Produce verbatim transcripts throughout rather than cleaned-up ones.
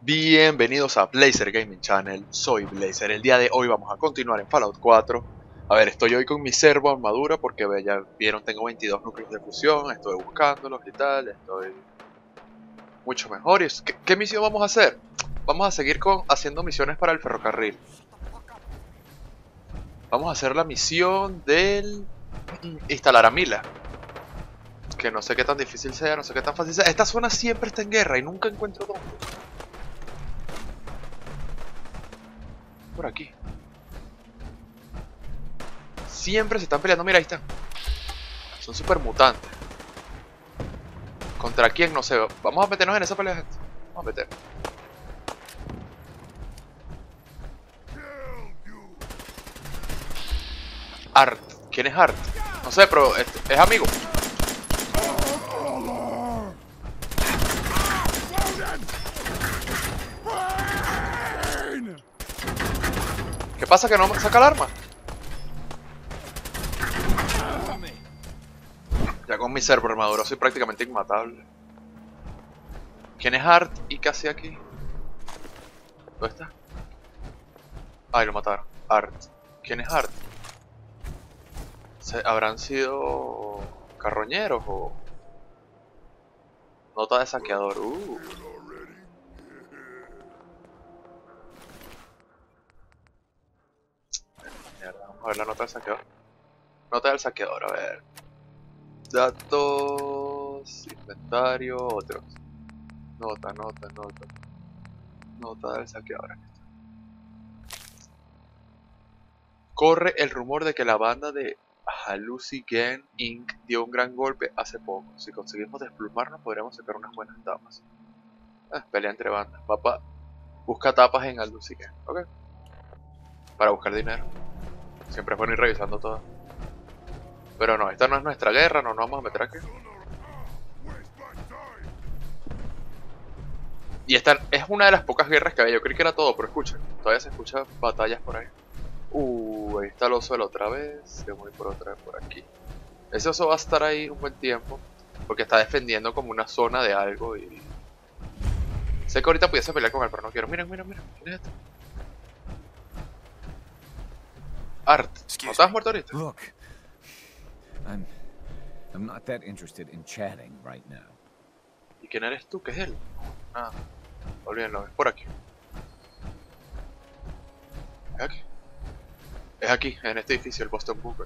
Bienvenidos a Blazer Gaming Channel, soy Blazer. El día de hoy vamos a continuar en Fallout cuatro. A ver, estoy hoy con mi servo armadura porque ya vieron, tengo veintidós núcleos de fusión, estoy buscándolos y tal, estoy mucho mejor. ¿Y qué, qué misión vamos a hacer? Vamos a seguir con, haciendo misiones para el ferrocarril. Vamos a hacer la misión del instalar a Mila. Que no sé qué tan difícil sea, no sé qué tan fácil sea. Esta zona siempre está en guerra y nunca encuentro dónde. Por aquí. Siempre se están peleando. Mira, ahí están. Son super mutantes. ¿Contra quién? No sé. Vamos a meternos en esa pelea, gente. Vamos a meter. Art. ¿Quién es Art? No sé, pero es, es amigo. ¿Qué pasa que no me saca el arma? Ya con mi servo armadura soy prácticamente inmatable. ¿Quién es Art y qué hace aquí? ¿Dónde está? Ay, lo mataron. Art. ¿Quién es Art? ¿Habrán sido carroñeros o...? Nota de saqueador. Uh. Mierda, vamos a ver la nota del saqueador. Nota del saqueador, a ver. Datos, inventario, otros. Nota, nota, nota. Nota del saqueador. Corre el rumor de que la banda de Hallucigen incorporated dio un gran golpe hace poco. Si conseguimos desplumarnos podremos sacar unas buenas tapas. Ah, pelea entre bandas. Papá, busca tapas en Hallucigen. Ok. Para buscar dinero. Siempre es bueno ir revisando todo. Pero no, esta no es nuestra guerra, no nos vamos a meter aquí. Y esta es una de las pocas guerras que había. Yo creí que era todo, pero escuchen, todavía se escuchan batallas por ahí. Uh, ahí está el oso otra vez. Yo voy por otra vez por aquí. Ese oso va a estar ahí un buen tiempo, porque está defendiendo como una zona de algo y... Sé que ahorita pudiese pelear con él, pero no quiero. Miren, miren, miren. ¿Quién es esto? Art. ¿No estabas muerto ahorita? Look, I'm, I'm not that interested in chatting right now. ¿Y quién eres tú? ¿Qué es él? Ah, olvídenlo, es por aquí. ¿Es aquí? Es aquí, en este edificio, el Boston Bunker.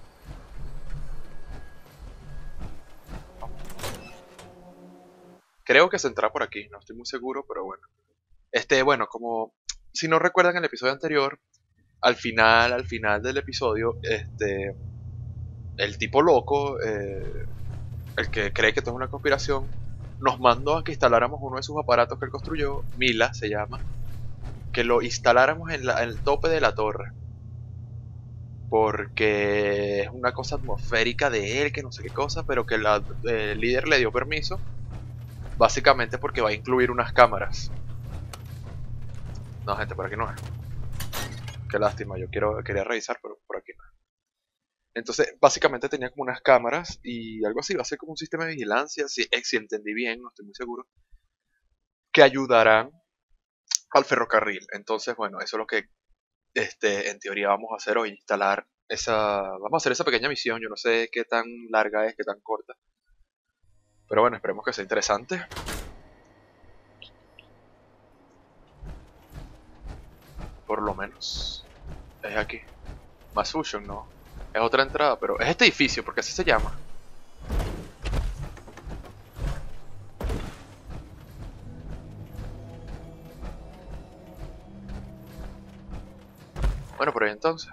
Creo que se entra por aquí, no estoy muy seguro, pero bueno. Este, bueno, como si no recuerdan el episodio anterior, al final, al final del episodio, este, el tipo loco, eh, el que cree que esto es una conspiración, nos mandó a que instaláramos uno de sus aparatos que él construyó, Mila se llama, que lo instaláramos en, la, en el tope de la torre. Porque es una cosa atmosférica de él, que no sé qué cosa, pero que la, eh, el líder le dio permiso. Básicamente porque va a incluir unas cámaras. No, gente, por aquí no es. Qué lástima, yo quiero, quería revisar, pero por aquí no es. Entonces, básicamente tenía como unas cámaras y algo así, va a ser como un sistema de vigilancia, si, si entendí bien, no estoy muy seguro, que ayudarán al ferrocarril. Entonces, bueno, eso es lo que este, en teoría vamos a hacer hoy, instalar esa... Vamos a hacer esa pequeña misión, yo no sé qué tan larga es, qué tan corta. Pero bueno, esperemos que sea interesante. Por lo menos. Es aquí. Mass Fusion, no. Es otra entrada, pero es este edificio, porque así se llama. Bueno, por ahí entonces.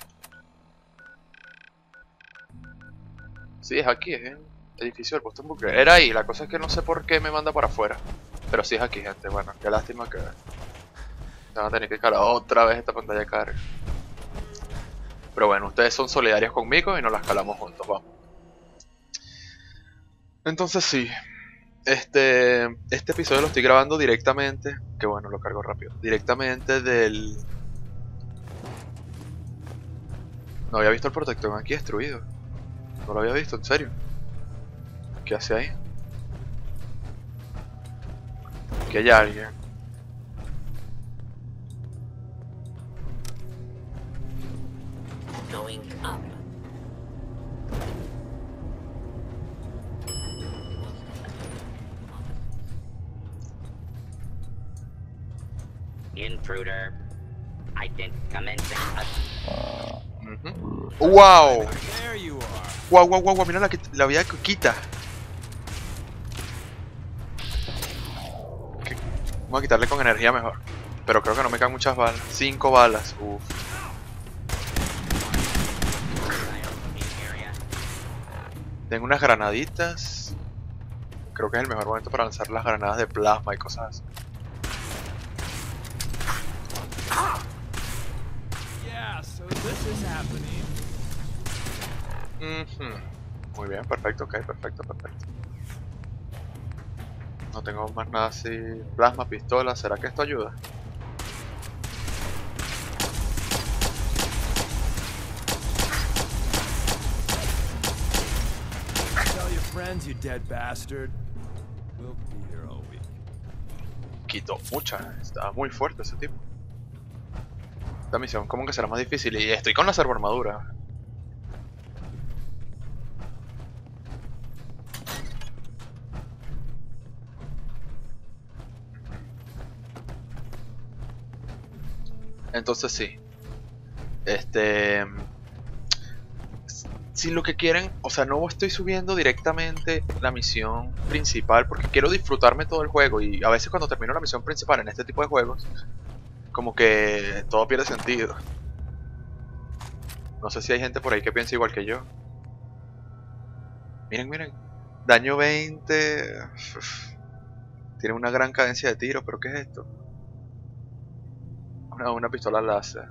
Sí, es aquí, es el edificio del Boston Bunker. Era ahí, la cosa es que no sé por qué me manda para afuera. Pero sí es aquí, gente. Bueno, qué lástima que van a tener que escalar otra vez esta pantalla de carga. Pero bueno, ustedes son solidarios conmigo y nos la escalamos juntos, vamos. Entonces sí, este, este episodio lo estoy grabando directamente, que bueno, lo cargo rápido, directamente del... No había visto el protector aquí destruido. No lo había visto, en serio. ¿Qué hace ahí? Que hay alguien. Intruder. I didn't come in. Uh-huh. ¡Wow! There you are. ¡Wow, wow, wow! wow. Mira la, la vida que quita. ¿Qué? Vamos a quitarle con energía mejor. Pero creo que no me caen muchas balas. Cinco balas. Uf. Tengo unas granaditas. Creo que es el mejor momento para lanzar las granadas de plasma y cosas así. Yeah, so this is happening. Uh-huh. Muy bien, perfecto, ok, perfecto, perfecto. No tengo más nada así. Plasma, pistola, ¿será que esto ayuda? Tell your friends, you dead bastard. We'll be here all week. Quitó mucha, está muy fuerte ese tipo. Esta misión como que será más difícil y estoy con la servoarmadura. Entonces sí. Este... Si lo que quieren, o sea, no estoy subiendo directamente la misión principal porque quiero disfrutarme todo el juego y a veces cuando termino la misión principal en este tipo de juegos, como que todo pierde sentido. No sé si hay gente por ahí que piensa igual que yo. Miren, miren. Daño veinte. Uf. Tiene una gran cadencia de tiro, pero ¿qué es esto? Una, una pistola láser.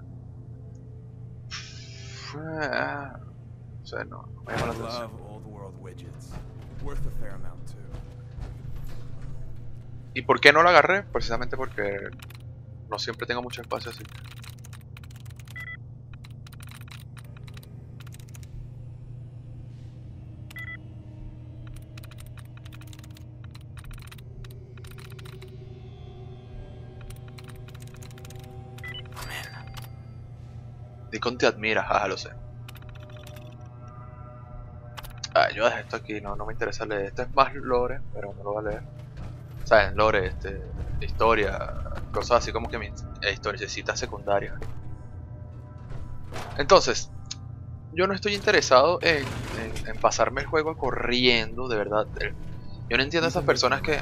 Ah, no sé, no, no me llama la atención. Love old world widgets. Worth a fair amount too. ¿Y por qué no lo agarré? Precisamente porque no siempre tengo mucho espacio así. Deacon te admira, jaja, lo sé. Ah, yo dejé esto aquí, no, no me interesa leer. Esto es más lore, pero no lo voy a leer. ¿Saben? Lore, este, historia, cosas así como que mi eh, historiecitas secundarias. Entonces, yo no estoy interesado en, en, en pasarme el juego corriendo, de verdad. Yo no entiendo a esas personas que...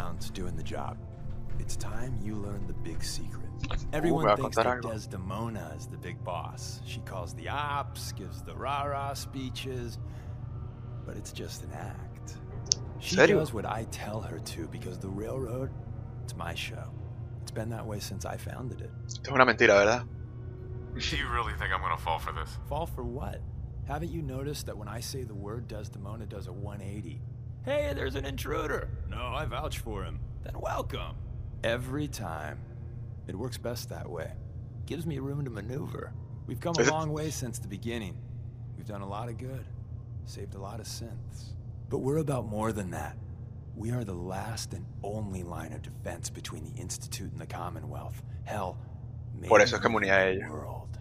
Everyone uh, thinks that algo. Desdemona is the big boss. She calls the ops, gives the rah-rah speeches, but it's just an act. She ¿Serio? does what I tell her to because the railroad, it's my show. It's been that way since I founded it. Esto es una mentira, ¿verdad? Do you really think I'm gonna fall for this? Fall for what? Haven't you noticed that when I say the word, Desdemona does a one eighty? Hey, there's an intruder! No, I vouch for him. Then welcome. Every time. It works best that way. Gives me room to maneuver. We've come a long way since the beginning. We've done a lot of good. Saved a lot of synths. But we're about more than that. We are the last and only line of defense between the Institute and the Commonwealth. Hell, maybe Por eso es que me uní a the ella. world.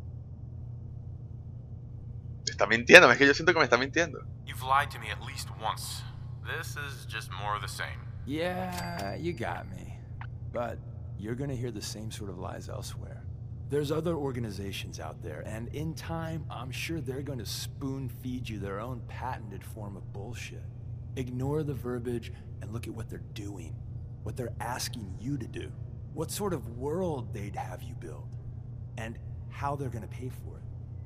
Está mintiendo, es que yo siento que me está mintiendo. You've lied to me at least once. This is just more of the same. Yeah, you got me. But you're gonna hear the same sort of lies elsewhere. There's other organizations out there, and in time, I'm sure they're gonna spoon-feed you their own patented form of bullshit. Ignore the verbiage and look at what they're doing, what they're asking you to do, what sort of world they'd have you build, and how they're gonna pay for it.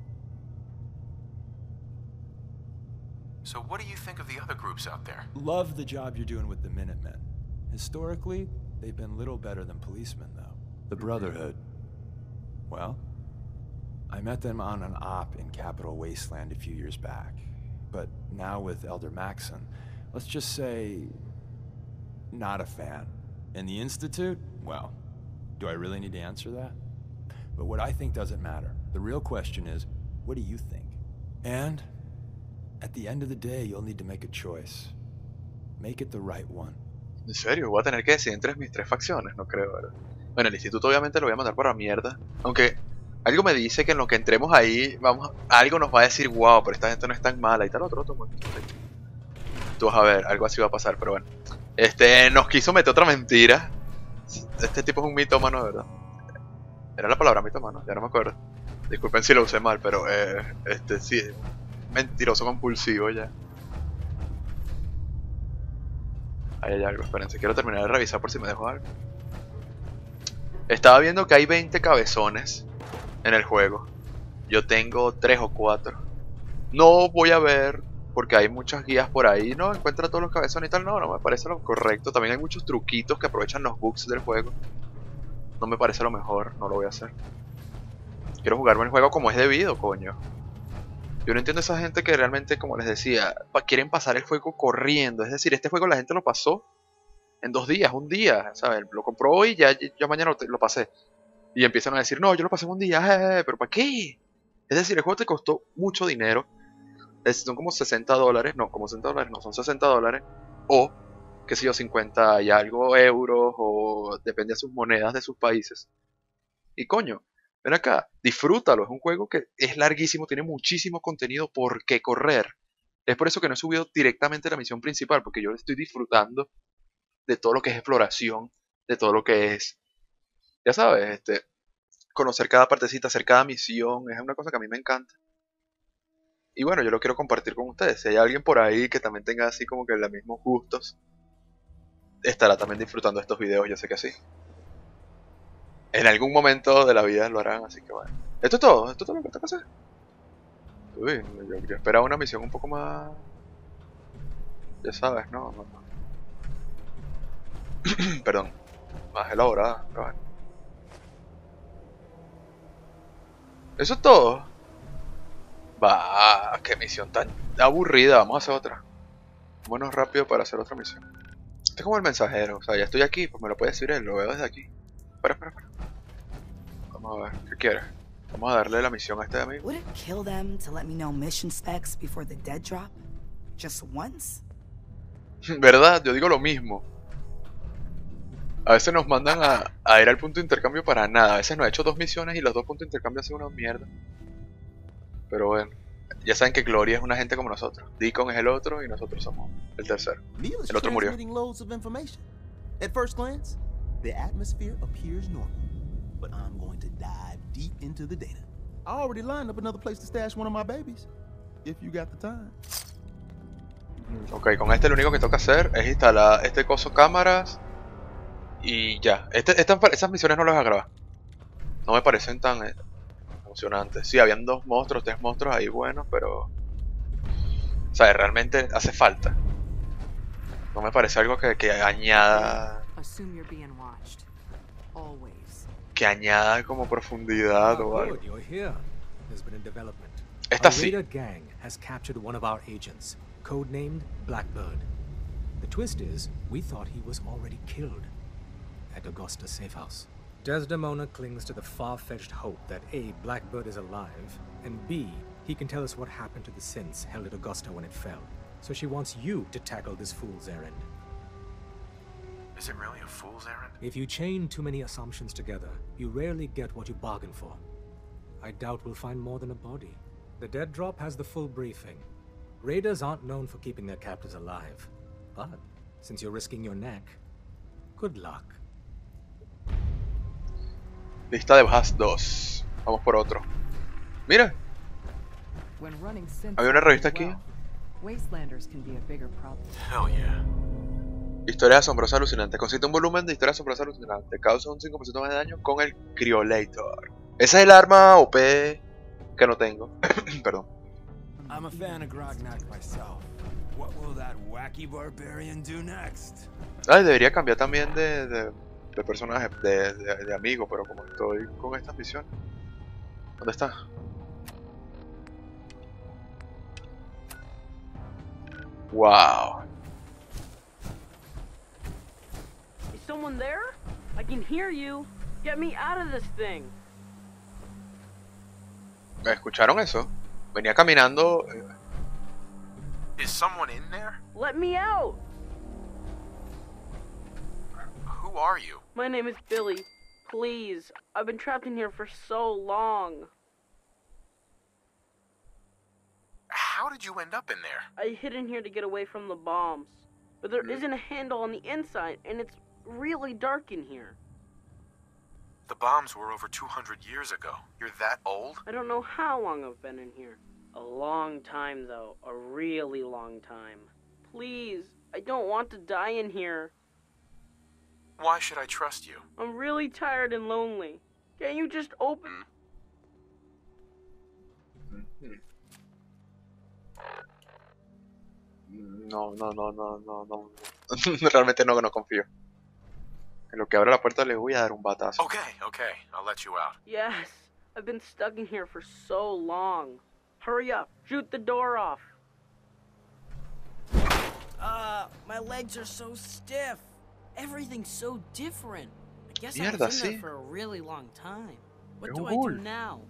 So what do you think of the other groups out there? Love the job you're doing with the Minutemen. Historically, they've been little better than policemen, though. The Brotherhood. Well, I met them on an op in Capital Wasteland a few years back. But now with Elder Maxon, let's just say, not a fan. And the Institute? Well, do I really need to answer that? But what I think doesn't matter. The real question is, what do you think? And at the end of the day, you'll need to make a choice. Make it the right one. En serio, voy a tener que decidir entre mis tres facciones, no creo, ¿verdad? Bueno, el instituto obviamente lo voy a mandar para mierda. Aunque algo me dice que en lo que entremos ahí, vamos, algo nos va a decir, wow, pero esta gente no es tan mala y tal, otro, otro, otro. Tú vas a ver, algo así va a pasar, pero bueno. Este, nos quiso meter otra mentira. Este tipo es un mitómano, de verdad. Era la palabra mitómano, ya no me acuerdo. Disculpen si lo usé mal, pero eh, este sí, mentiroso compulsivo ya. Ahí hay algo, espérense, quiero terminar de revisar por si me dejo algo. Estaba viendo que hay veinte cabezones en el juego. Yo tengo tres o cuatro. No voy a ver, porque hay muchas guías por ahí. No encuentra todos los cabezones y tal. No, no me parece lo correcto. También hay muchos truquitos que aprovechan los bugs del juego. No me parece lo mejor, no lo voy a hacer. Quiero jugarme el juego como es debido, coño. Yo no entiendo a esa gente que realmente, como les decía, pa quieren pasar el juego corriendo. Es decir, este juego la gente lo pasó en dos días, un día, ¿sabes? Lo compró hoy y ya, ya mañana lo, lo pasé. Y empiezan a decir, no, yo lo pasé en un día, eh, pero ¿para qué? Es decir, el juego te costó mucho dinero. Es decir, son como sesenta dólares, no, como sesenta dólares, no, son sesenta dólares. O, qué sé yo, cincuenta y algo euros, o depende de sus monedas de sus países. Y coño, ven acá, disfrútalo, es un juego que es larguísimo, tiene muchísimo contenido por qué correr. Es por eso que no he subido directamente la misión principal, porque yo estoy disfrutando de todo lo que es exploración, de todo lo que es, ya sabes, este, conocer cada partecita, hacer cada misión, es una cosa que a mí me encanta. Y bueno, yo lo quiero compartir con ustedes. Si hay alguien por ahí que también tenga así como que los mismos gustos, estará también disfrutando de estos videos, yo sé que sí. En algún momento de la vida lo harán, así que bueno. Esto es todo, esto es todo lo que tengo que hacer. Uy, yo, yo esperaba una misión un poco más... Ya sabes, no, no, no. Perdón, más elaborada, pero bueno. Eso es todo. Va, qué misión tan aburrida, vamos a hacer otra. Vámonos rápido para hacer otra misión. Este es como el mensajero, o sea, ya estoy aquí, pues me lo puede decir él, lo veo desde aquí. Espera, espera, espera. Vamos a ver, ¿qué quiere? Vamos a darle la misión a este amigo. Would it kill them to let me know mission specs before the dead drop? Just once? ¿Verdad? Yo digo lo mismo. A veces nos mandan a, a ir al punto de intercambio para nada. A veces nos ha hecho dos misiones y los dos puntos de intercambio han sido una mierda. Pero bueno, ya saben que Gloria es una gente como nosotros. Deacon es el otro y nosotros somos el tercero. El otro murió. Loads of information. At first glance, the atmosphere appears normal, but I'm going to dive deep into the data. I already lined up another place to stash one of my babies, if you got the time. Ok, con este lo único que toca hacer es instalar este coso cámaras y ya. Este, esta, esas misiones no las voy a grabar. No me parecen tan eh, emocionantes. Sí, habían dos monstruos, tres monstruos ahí buenos, pero... O sea, realmente hace falta. No me parece algo que, que añada... Que añada como profundidad o algo. Esta sí. Codenamed Blackbird. The twist is, we thought he was already killed at Augusta's safe house. Desdemona clings to the far-fetched hope that A, Blackbird is alive, and B, he can tell us what happened to the synths held at Augusta when it fell. So she wants you to tackle this fool's errand. Is it really a fool's errand? If you chain too many assumptions together, you rarely get what you bargain for. I doubt we'll find more than a body. The dead drop has the full briefing. Raiders aren't known for keeping their captives alive. But, since you're risking your neck, good luck. Lista de bajas dos. Vamos por otro. Mira. Había una revista aquí. Hell yeah. Historia asombrosa alucinante. Consiste en un volumen de historia asombrosa alucinante. Causa un cinco por ciento más de daño con el Criolator. Ese es el arma O P que no tengo. Perdón. I'm a fan of Grognak myself. What will that wacky barbarian do next? Ay, debería cambiar también de, de, de personaje, de, de, de amigo, pero como estoy con estas misiones. ¿Dónde está? Wow. Is someone there? I can hear you. Get me out of this thing. ¿Escucharon eso? Venía caminando. Is someone in there? Let me out. Who are you? My name is Billy. Please. I've been trapped in here for so long. How did you end up in there? I hid in here to get away from the bombs. But there isn't a handle on the inside, and it's really dark in here. The bombs were over two hundred years ago. You're that old? I don't know how long I've been in here. A long time, though. A really long time. Please, I don't want to die in here. Why should I trust you? I'm really tired and lonely. Can't you just open... No, no, no, no, no, no. Realmente no, no confío. En lo que abra la puerta le voy a dar un batazo. Okay, okay. I'll let you out. Yes, I've been stuck in here for so long. Hurry up, shoot the door off. Uh, my legs are so stiff. Everything's so different. I guess I Mierda, was in there sí. for a really long time. What Es do un I do ghoul. now?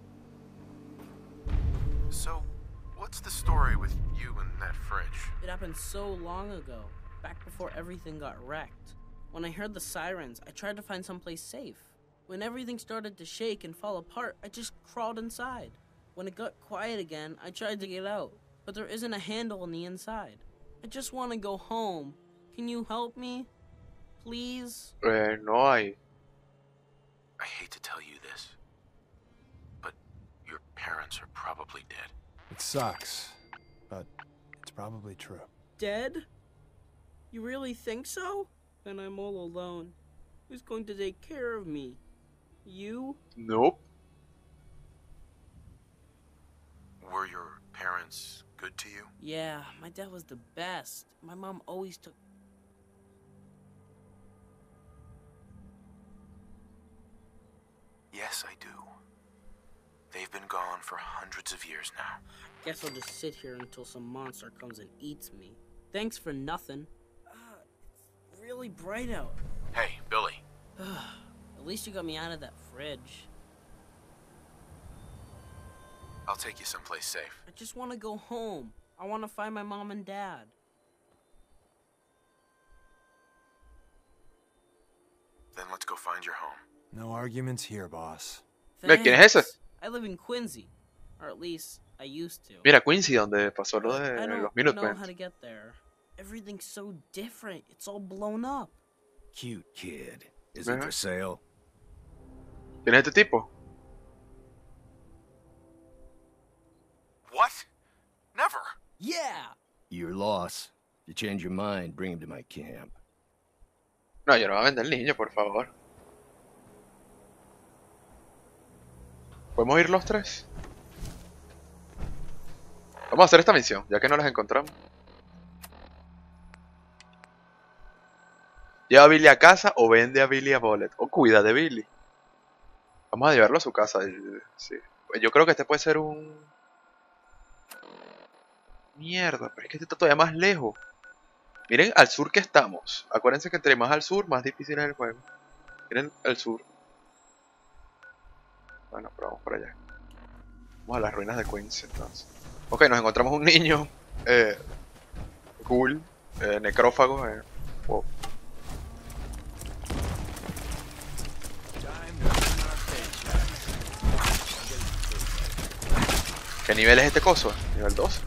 So, what's the story with you and that fridge? It happened so long ago, back before everything got wrecked. When I heard the sirens, I tried to find someplace safe. When everything started to shake and fall apart, I just crawled inside. When it got quiet again, I tried to get out, but there isn't a handle on the inside. I just want to go home. Can you help me? Please? Eh, no hay. I hate to tell you this, but your parents are probably dead. It sucks, but it's probably true. Dead? You really think so? Then I'm all alone. Who's going to take care of me? You? Nope. Were your parents good to you? Yeah, my dad was the best. My mom always took... Yes, I do. They've been gone for hundreds of years now. Guess I'll just sit here until some monster comes and eats me. Thanks for nothing. Uh, it's really bright out. Hey, Billy. At least you got me out of that fridge. I'll take you someplace safe. I just want to go home. I want to find my mom and dad. Then let's go find your home. No arguments here, boss. Mira, ¿quién es ese? Thanks. I live in Quincy. Or at least, I used to. Mira, Quincy, donde pasó lo But I de don't los know Minutemen. how to get there. Everything's so different. It's all blown up. Cute kid. Is he Uh-huh. for sale? ¿Quién es este tipo? What? Never. Yeah! Your loss. If you change your mind, bring him to my camp. No, yo no voy a vender el niño, por favor. ¿Podemos ir los tres? Vamos a hacer esta misión, ya que no las encontramos. ¿Lleva a Billy a casa o vende a Billy a Bullet? O cuida de Billy. Vamos a llevarlo a su casa. Sí. Yo creo que este puede ser un... Mierda, pero es que este está todavía más lejos. Miren al sur que estamos. Acuérdense que entre más al sur, más difícil es el juego. Miren al sur. Bueno, pero vamos por allá. Vamos a las ruinas de Queens entonces. Ok, nos encontramos un niño. Eh, cool. Eh, necrófago. Eh. Wow. ¿Qué nivel es este coso? Nivel dos.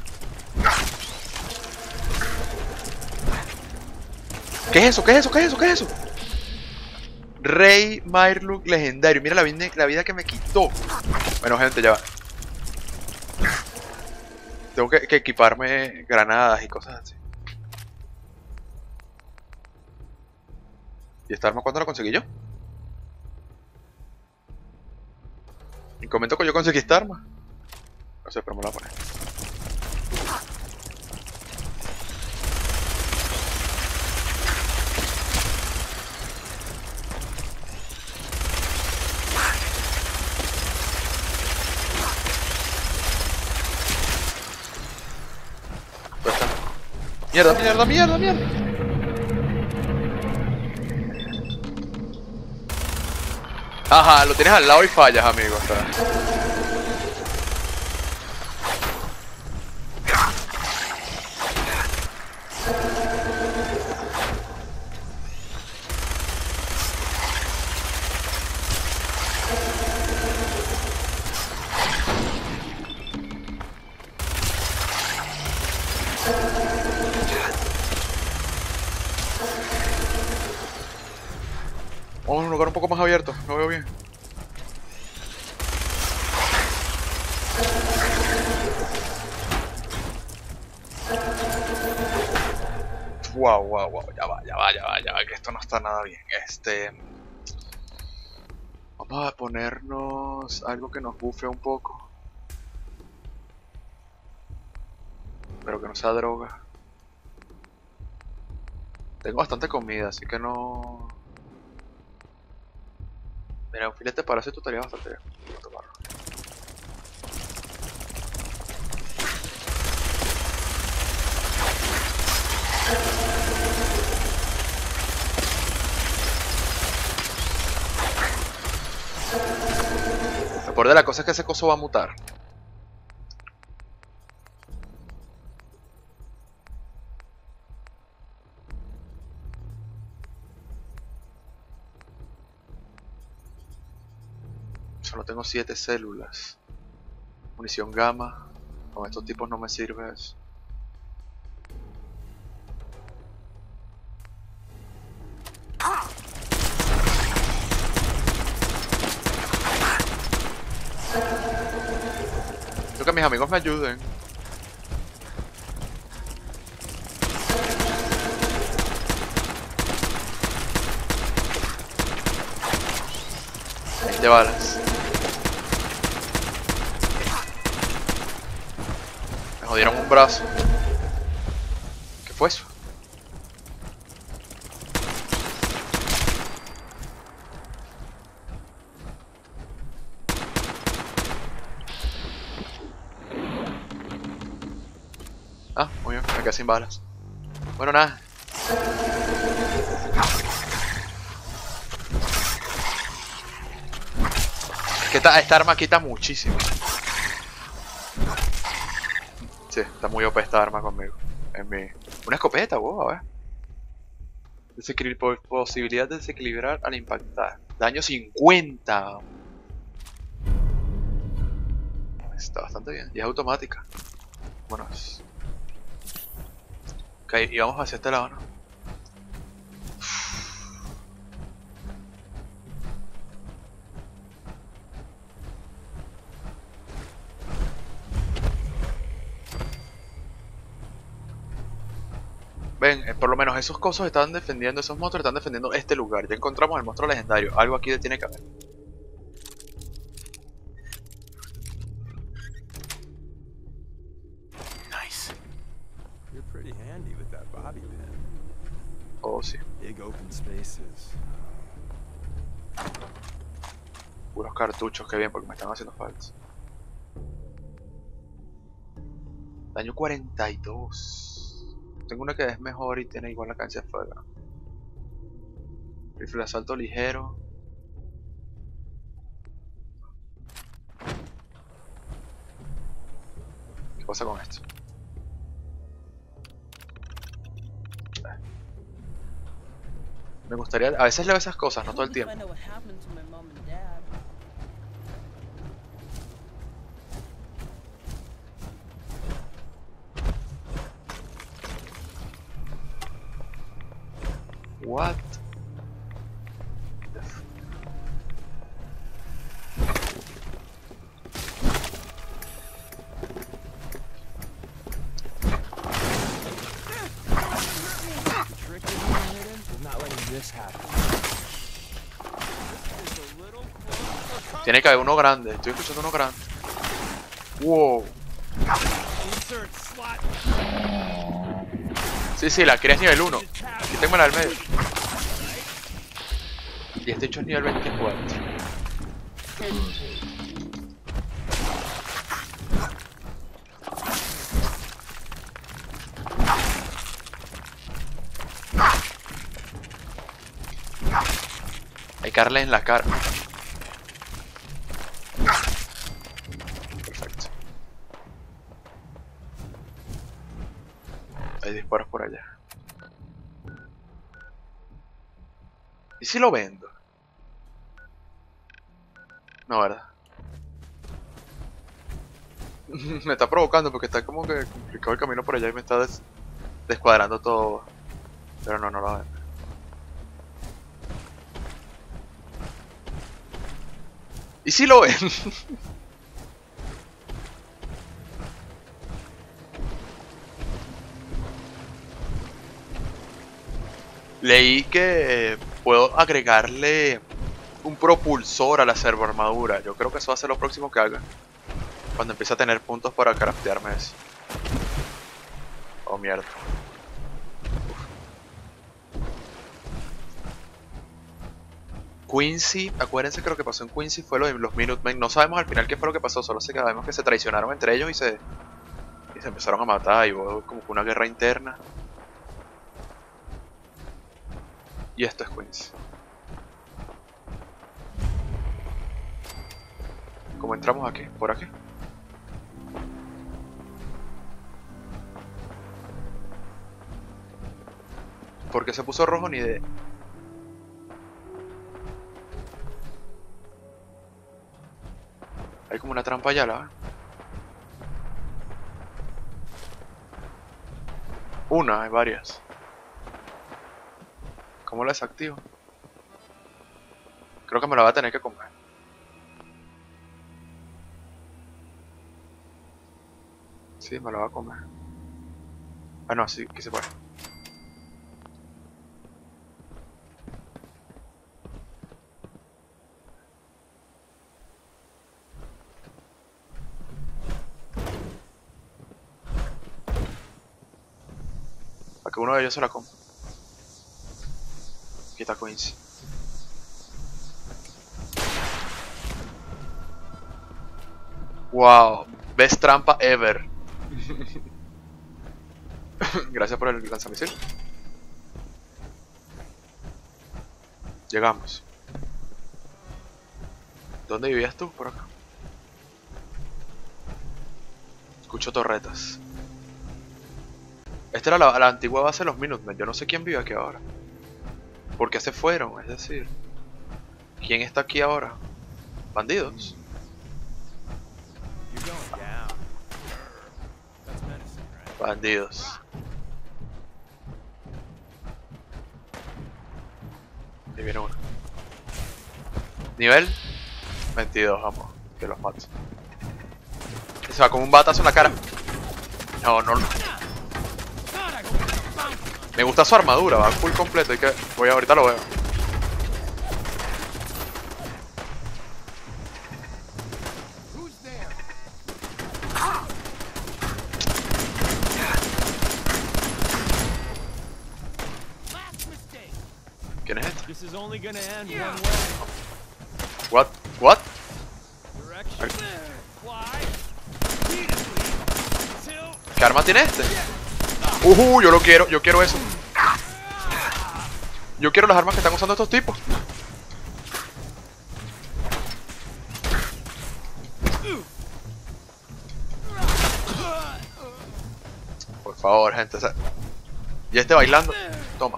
¿Qué es eso? ¿Qué es eso? ¿Qué es eso? ¿Qué es eso? Rey Myrlook legendario. Mira la vida, la vida que me quitó. Bueno, gente, ya va. Tengo que, que equiparme granadas y cosas así. ¿Y esta arma cuándo la conseguí yo? Y comento que yo conseguí esta arma. No sé, pero me la voy a poner. Mierda, mierda, mierda, mierda. Ajá, lo tienes al lado y fallas, amigo. O sea. Vamos a un lugar un poco más abierto, no veo bien. Wow, wow, wow, ya va, ya va, ya va, ya va, que esto no está nada bien. Este... Vamos a ponernos algo que nos bufe un poco. Pero que no sea droga. Tengo bastante comida, así que no... Mira, un filete para parásito estaría bastante bien. Voy a tomarlo. Lo peor de la cosa es que ese coso va a mutar. Solo tengo siete células. Munición gamma. Con estos tipos no me sirve eso. Quiero que mis amigos me ayuden. veinte balas. Me jodieron un brazo. ¿Qué fue eso? Ah, muy bien, me quedé sin balas. Bueno, nada. Es que esta, esta arma quita muchísimo. Sí, está muy O P esta arma conmigo. En mi... Una escopeta, wow, a ver. Desequil... Posibilidad de desequilibrar al impactar. Daño cincuenta. Está bastante bien. Y es automática. Bueno, es... Ok, y vamos hacia este lado, ¿no? Ven, eh, por lo menos esos cosos están defendiendo, esos monstruos están defendiendo este lugar. Ya encontramos el monstruo legendario. Algo aquí tiene que haber. Nice. You're pretty handy with that bobby pin. Oh, sí. Big open spaces. Puros cartuchos, qué bien, porque me están haciendo falta. Daño cuarenta y dos. Tengo una que es mejor y tiene igual la cancha de fuego. Rifle de asalto ligero. ¿Qué pasa con esto? Me gustaría... A veces leo esas cosas, no todo el tiempo. What? Tiene que haber uno grande, estoy escuchando uno grande. Wow. Sí, sí, la quería es nivel uno. Aquí tengo la del medio. Y este hecho es nivel veinticuatro. Hay que darle en la cara. Perfecto. Hay disparos por allá. ¿Y si lo vendo? No, ¿verdad? Me está provocando porque está como que complicado el camino por allá y me está des descuadrando todo. Pero no, no lo vendo. ¿Y si lo ven? Leí que puedo agregarle un propulsor a la servoarmadura. Yo creo que eso va a ser lo próximo que haga. Cuando empiece a tener puntos para craftearme eso. Oh, mierda. Quincy, acuérdense que lo que pasó en Quincy fue lo de los Minutemen. No sabemos al final qué fue lo que pasó, solo sé que sabemos que se traicionaron entre ellos y se, y se empezaron a matar y hubo como que una guerra interna. Y esto es Quincy. ¿Cómo entramos aquí? ¿Por aquí? ¿Por qué se puso rojo? Ni idea. Hay como una trampa allá, ¿la ven? Una, hay varias. ¿Cómo la desactivo? Creo que me la voy a tener que comer. Sí, me la voy a comer. Ah, no, sí, que se puede. Que uno de ellos se la come. Aquí está Quincy. Wow, best trampa ever. Gracias por el lanzamisil. Llegamos. ¿Dónde vivías tú? Por acá. Escucho torretas. Esta era la, la antigua base de los Minutemen. Yo no sé quién vive aquí ahora. ¿Por qué se fueron? Es decir, ¿quién está aquí ahora? ¿Bandidos? Bandidos. Ahí viene uno. Nivel veintidós, vamos. Que los mato. Se va con un batazo en la cara. No, no, no. Me gusta su armadura, va full completo y que voy a, ahorita lo veo. ¿Quién es este? What? What? ¿Qué arma tiene este? Uh, yo lo quiero, yo quiero eso. Yo quiero las armas que están usando estos tipos. Por favor, gente. Y este bailando. Toma.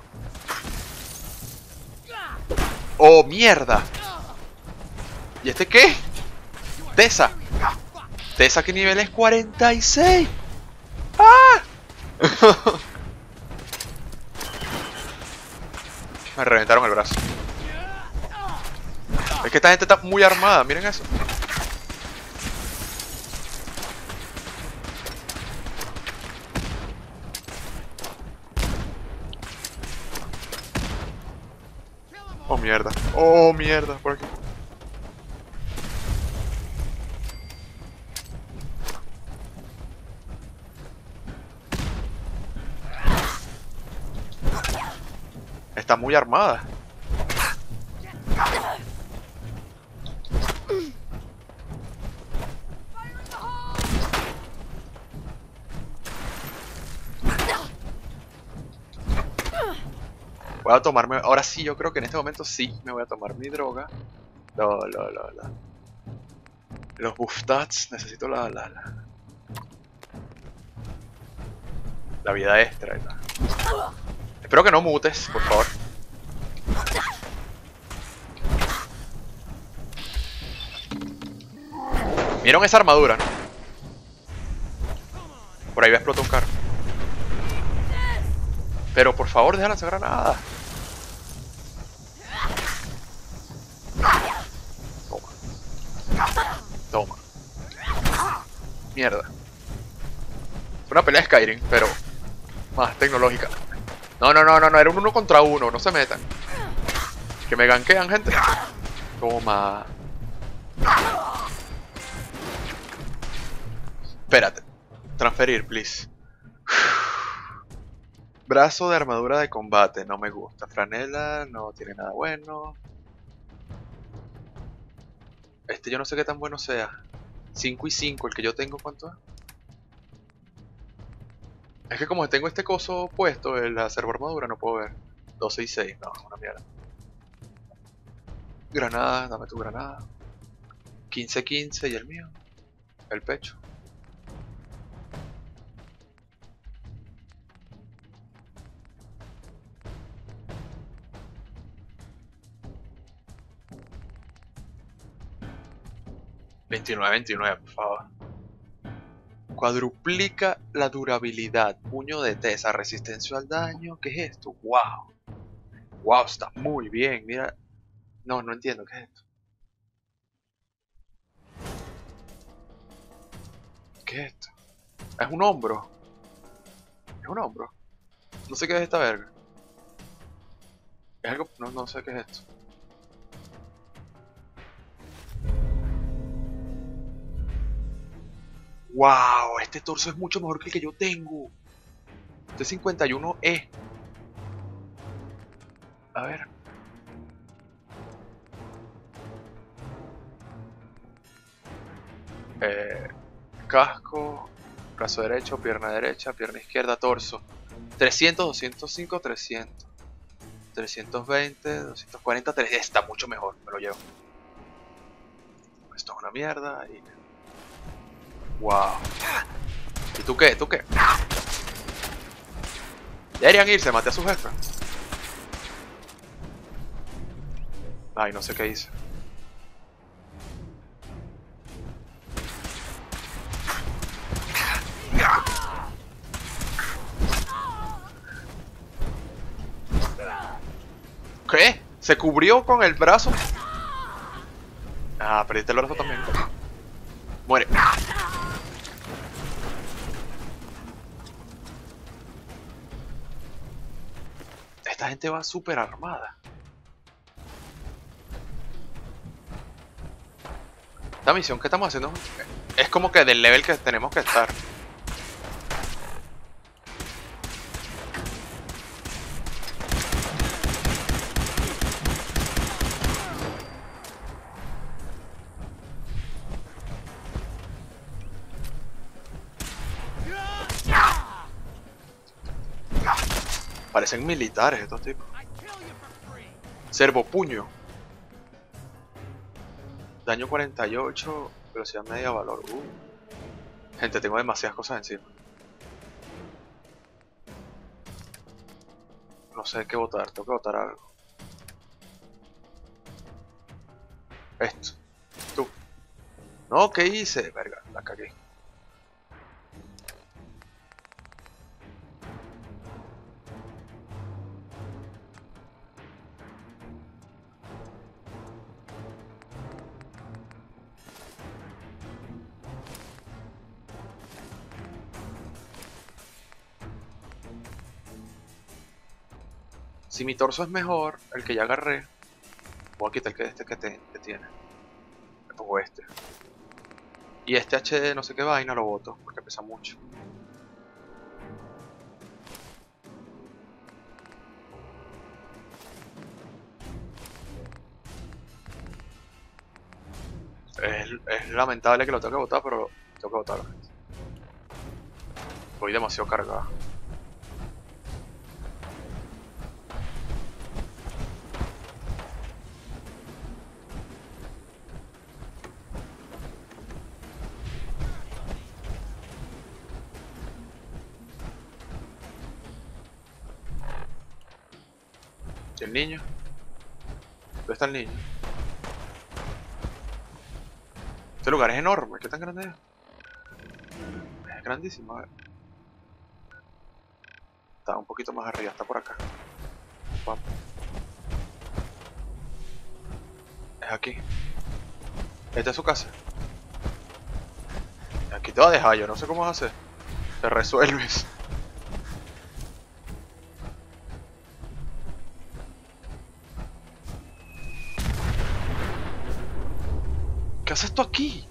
Oh, mierda. ¿Y este qué? Tessa. Tessa, ¿qué nivel es? cuarenta y seis. ¡Ah! Me reventaron el brazo. Es que esta gente está muy armada, miren eso. Oh mierda, oh mierda, por aquí. Está muy armada. Voy a tomarme, ahora sí, yo creo que en este momento sí me voy a tomar mi droga. Lo, lo, lo, lo. Los buff stats, necesito la, la, la, la vida extra y tal. Espero que no mutes, por favor. ¿Vieron esa armadura? Por ahí va a explotar un carro. Pero por favor, deja lanzar granada. Toma. Toma. Mierda. Fue una pelea de Skyrim, pero más tecnológica. No, no, no, no, no, era un uno contra uno, no se metan. Que me gankean, gente. Toma. Espérate. Transferir, please. Brazo de armadura de combate, no me gusta. Franela, no tiene nada bueno. Este yo no sé qué tan bueno sea. cinco y cinco, el que yo tengo, ¿cuánto es? Es que como tengo este coso puesto, el acervo armadura, no puedo ver. doce y seis, no, una mierda. Granada, dame tu granada. quince quince y el mío. El pecho. veintinueve veintinueve, por favor. Cuadruplica la durabilidad. Puño de Tesa, resistencia al daño. ¿Qué es esto? ¡Wow! ¡Wow! Está muy bien. Mira. No, no entiendo. ¿Qué es esto? ¿Qué es esto? Es un hombro. Es un hombro. No sé qué es esta verga. Es algo. No, no sé qué es esto. ¡Wow! Este torso es mucho mejor que el que yo tengo. Este cincuenta y uno E. A ver. Eh, casco. Brazo derecho, pierna derecha, pierna izquierda, torso. trescientos, doscientos cinco, trescientos. trescientos veinte, doscientos cuarenta, trescientos. Está mucho mejor, me lo llevo. Esto es una mierda. Y... wow. ¿Y tú qué? ¿Tú qué? Deberían irse, maté a su jefe. Ay, no sé qué hice. ¿Qué? ¿Se cubrió con el brazo? Ah, perdiste el brazo también. Muere. Esta gente va súper armada. Esta misión que estamos haciendo es como que del level que tenemos que estar. Parecen militares estos tipos. Servo puño. Daño cuarenta y ocho. Velocidad media, valor. Uh. Gente, tengo demasiadas cosas encima. No sé qué votar. Tengo que votar algo. Esto. Tú. No, ¿qué hice? Verga, la cagué. Si mi torso es mejor, el que ya agarré, voy a quitar el que este que, te, que tiene. Me pongo este. Y este H D no sé qué vaina lo boto, porque pesa mucho. Es, es lamentable que lo tenga que botar, pero tengo que botarlo. Voy demasiado cargado. ¿Y el niño? ¿Dónde está el niño? Este lugar es enorme, ¿qué tan grande es? Es grandísimo, a ver. Está un poquito más arriba, está por acá. Vamos. Es aquí. Esta es su casa. Aquí te va a dejar, yo no sé cómo vas a hacer. Te resuelves. ¿Qué haces tú aquí?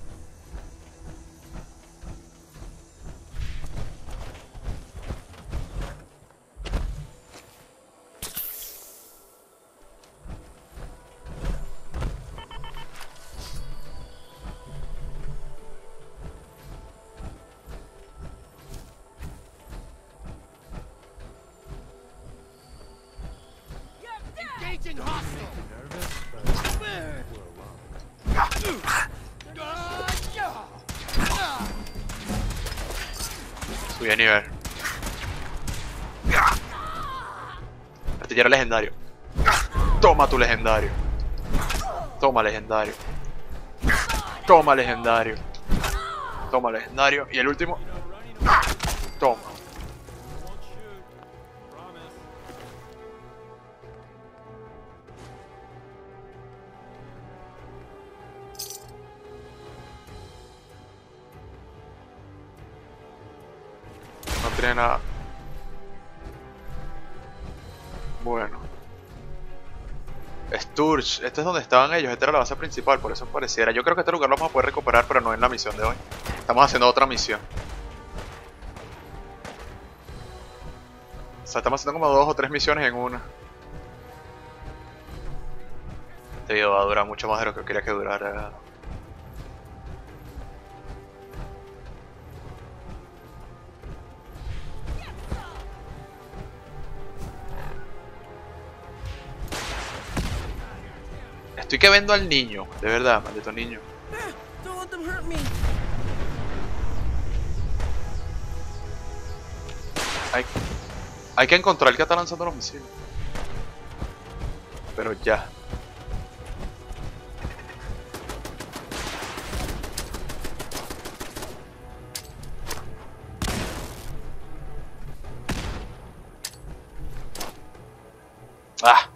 Subí de nivel. Artillero legendario. Toma tu legendario. Toma legendario. Toma legendario. Toma legendario. Y el último. Toma. No tiene nada. Bueno. Sturge, este es donde estaban ellos, esta era la base principal, por eso pareciera. Yo creo que este lugar lo vamos a poder recuperar, pero no en la misión de hoy. Estamos haciendo otra misión. O sea, estamos haciendo como dos o tres misiones en una. Este video va a durar mucho más de lo que quería que durara. Estoy que vendo al niño, de verdad, maldito niño. Don't let them hurt me. Hay, hay que encontrar el que está lanzando los misiles. Pero ya. Ah.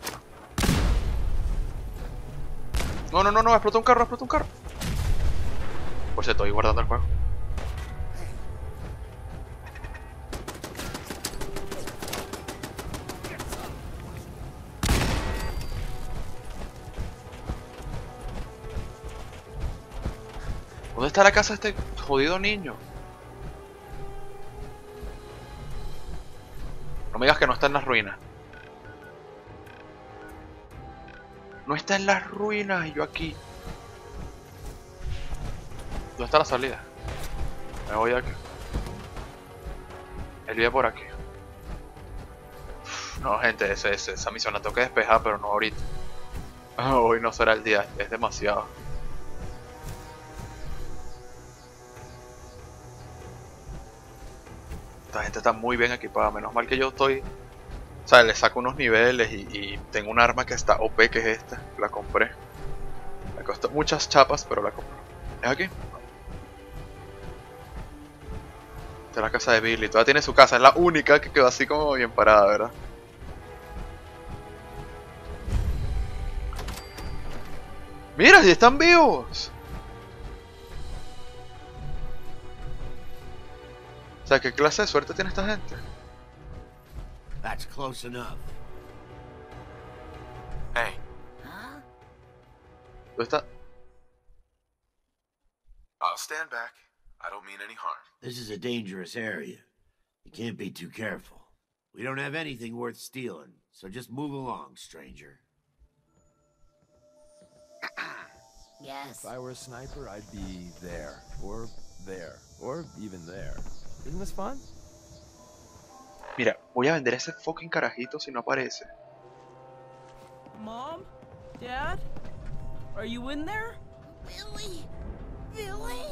No, no, no, no, explotó un carro, explotó un carro. Por cierto, estoy guardando el juego. ¿Dónde está la casa de este jodido niño? No me digas que no está en las ruinas. No está en las ruinas y yo aquí. ¿Dónde está la salida? Me voy de aquí. Él vive por aquí. Uf, no, gente, ese, ese, esa misión la tengo que despejar, pero no ahorita. Hoy no será el día, es demasiado. Esta gente está muy bien equipada, menos mal que yo estoy... O sea, le saco unos niveles y, y tengo un arma que está O P, que es esta. La compré. Me costó muchas chapas, pero la compré. ¿Es aquí? Esta es la casa de Billy. Todavía tiene su casa. Es la única que quedó así como bien parada, ¿verdad? ¡Mira! ¡Si están vivos! O sea, ¿qué clase de suerte tiene esta gente? That's close enough. Hey, ¿Dónde está? I'll stand back. I don't mean any harm. This is a dangerous area. You can't be too careful. We don't have anything worth stealing, so just move along, stranger. If I were a sniper, I'd be there, or there, or even there. Isn't this fun? Mira, voy a vender ese fucking carajito si no aparece. Mom? Dad? Are you in there? Billy! Billy?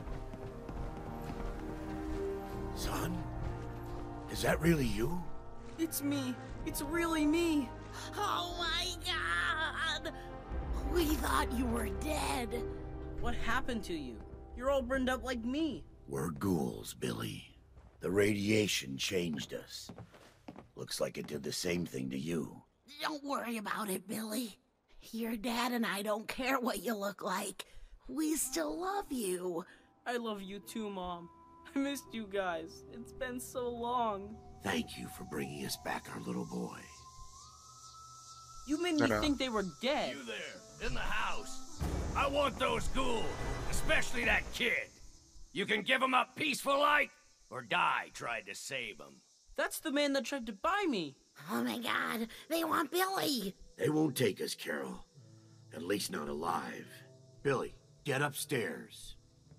Son? Is that really you? It's me. It's really me. Oh my god! We thought you were dead. What happened to you? You're all burned up like me. We're ghouls, Billy. The radiation changed us. Looks like it did the same thing to you. Don't worry about it, Billy. Your dad and I don't care what you look like. We still love you. I love you too, Mom. I missed you guys. It's been so long. Thank you for bringing us back our little boy. You made me Pero... think they were dead. You there, in the house. I want those ghouls, especially that kid. You can give him up peaceful like, or die trying to save him. That's the man that tried to buy me. Oh my god, they want Billy. They won't take us, Carol. At least not alive. Billy, get upstairs.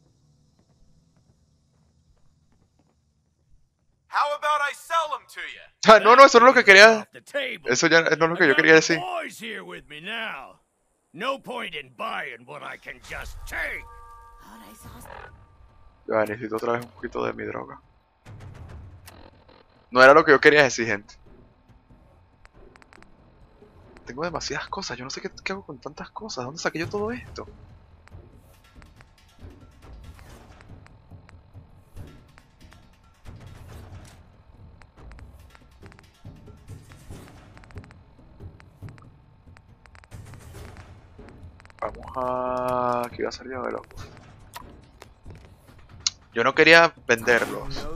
How about I sell them to you? Ah, no, no, eso no es lo que quería. Eso ya no es lo que yo quería decir. Boys here with me now. No point in buying what I can just take. Ya, necesito otra vez un poquito de mi droga. No era lo que yo quería decir, gente. Tengo demasiadas cosas, yo no sé qué, qué hago con tantas cosas. ¿Dónde saqué yo todo esto? Vamos a... Aquí va a salir de loco. Yo no quería venderlos.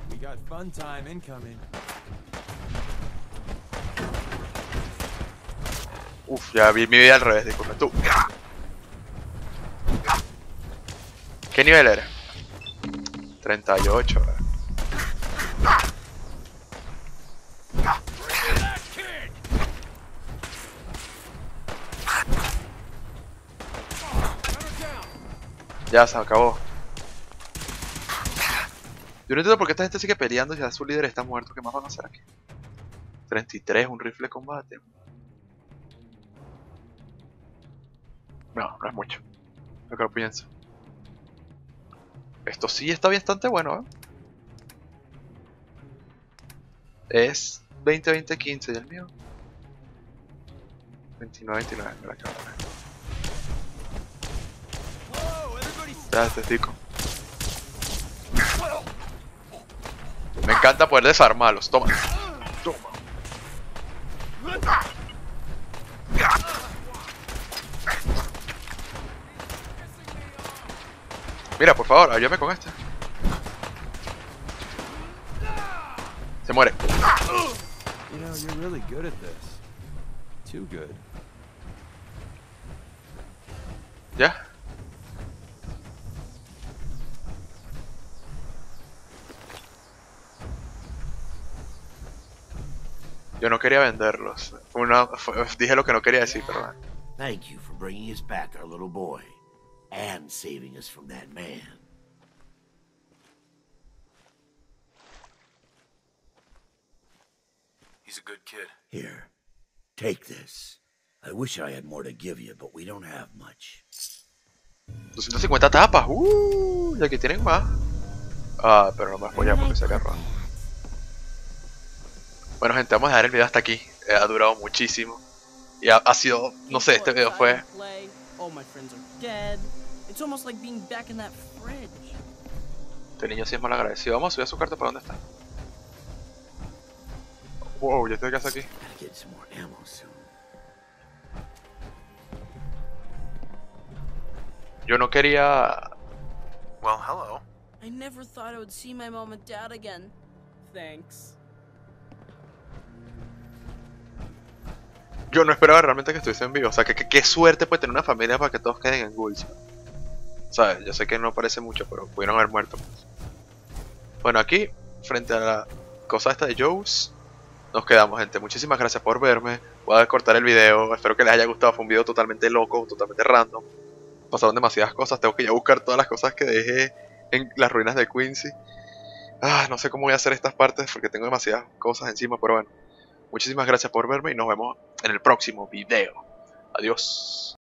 Uf, ya vi mi vida al revés, disculpe tú. ¿Qué nivel eres? treinta y ocho. Ya se acabó. Yo no entiendo por qué esta gente sigue peleando si su líder está muerto. ¿Qué más van a hacer aquí? treinta y tres, un rifle de combate. No, no es mucho. Lo que lo pienso. Esto sí está bastante bueno, ¿eh? Es veinte, veinte, quince y el mío veintinueve, veintinueve. Me la acabo de ver. Ya, este tico. Me encanta poder desarmarlos. Toma. Toma. Mira, por favor, ayúdame con este. Se muere. You know, you're really good at this. Too good. ¿Ya? Yo no quería venderlos. Fue una, fue, dije lo que no quería decir, pero bueno. Thank you for bringing us back our little boy. And saving us from that man. He's a good kid. Here, take this. I wish I had more to give you, but we don't have much. doscientas cincuenta tapas. Uh, y aquí tienen más. Ah, pero no me apoya porque se agarró. Bueno, gente, vamos a dejar el video hasta aquí. Eh, ha durado muchísimo. Y ha, ha sido, no sé, este video fue... Este niño sí es mal agradecido. Vamos a subir a su carta para dónde está. Wow, ya estoy casi aquí. Yo no quería... Well, hello. I never thought I would see my mom and dad again. Thanks. Yo no esperaba realmente que estuviese en vivo. O sea, que qué suerte puede tener una familia para que todos queden en Ghouls. ¿Sabes? Yo sé que no parece mucho, pero pudieron haber muerto. Pues. Bueno, aquí, frente a la cosa esta de Joe's, nos quedamos, gente. Muchísimas gracias por verme. Voy a cortar el video. Espero que les haya gustado. Fue un video totalmente loco, totalmente random. Pasaron demasiadas cosas. Tengo que ya buscar todas las cosas que dejé en las ruinas de Quincy. Ah, no sé cómo voy a hacer estas partes porque tengo demasiadas cosas encima, pero bueno. Muchísimas gracias por verme y nos vemos en el próximo video. Adiós.